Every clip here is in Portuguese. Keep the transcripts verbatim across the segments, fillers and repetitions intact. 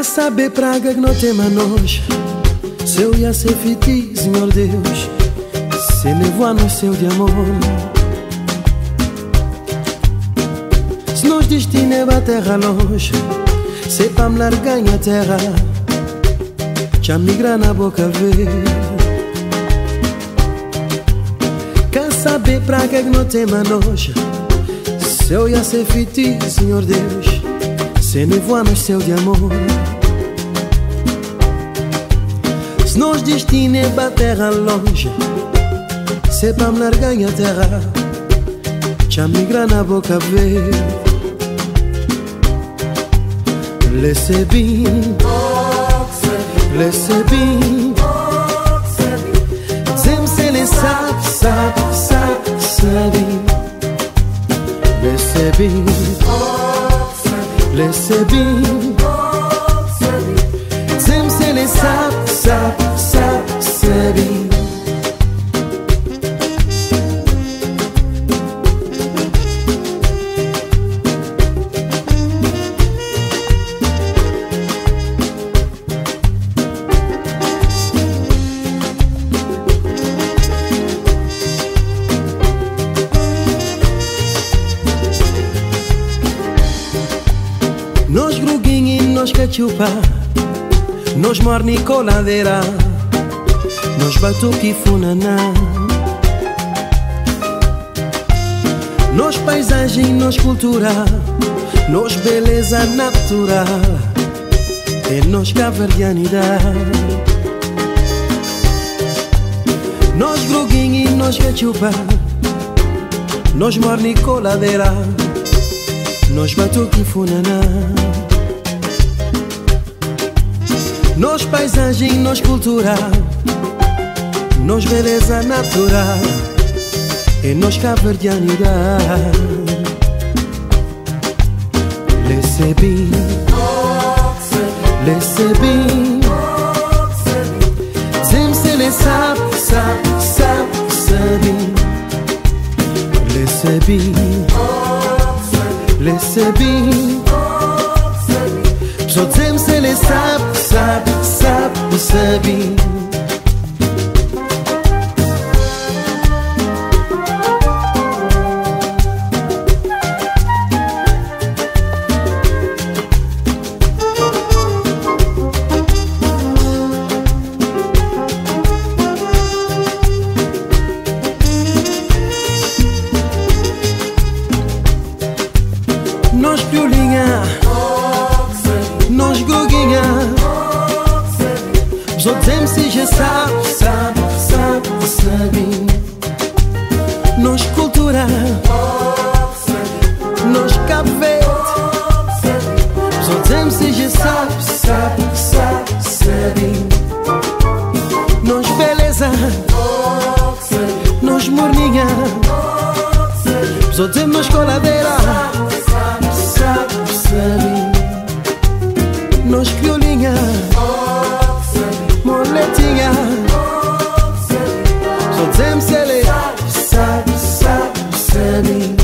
saber praga que não tem manos. Se eu ia ser fiti, Senhor Deus, se levou a nós seu de amor. Se nos destino é a terra longe, se pra me largar em a terra, já migrar na boca ver. Quer saber praga que não tem manos. Se eu ia ser fiti, Senhor Deus, se levou a nós seu de amor. Se nos destino é pra terra longe, se pra me largar em a terra, já migrar na boca ver. Laissez bien, laissez bien, Zem se les sap, sap, sap, sabi. Laissez bien, laissez bien, Zem se les sap, sap, sap, sabi. Nós gruguinho e nós cachupa, nós morni coladeira, nós batuque funaná. Nós paisagem, nós cultura, nós beleza natural, é nós caverdianidade. Nós gruguinho e nós cachupa, nós morni coladeira, nós batuque funaná. Nós paisagem, nós cultura, nós beleza natural, é nós caverdianidade. Laissez bien, laissez bien, Zem se les sap, sap, sap, sabi. Laissez bien, laissez bien, Zem se les sap, sap, sap, sabi. Nós piolinha, nós goguinha, os outros se já sabe, sabe, sabe, sabe. Nós cultura, nós Cabo Verde, os outros se já sabe, sabe, sabe, sabe. Nós beleza, nós morninha, os outros nós coladeira, sabe, sabe. Nós violinha, moletinha, só dizemos se ele sabe, sabe, sabe.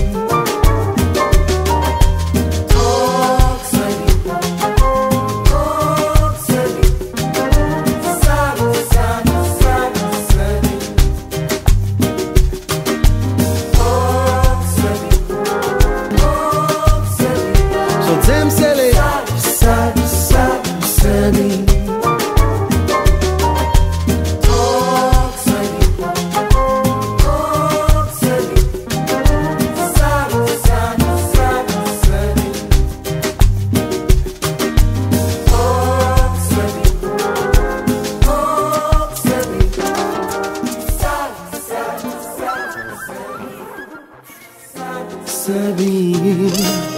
Só dizemos se ele sabe, sabe, sabe. Sabe.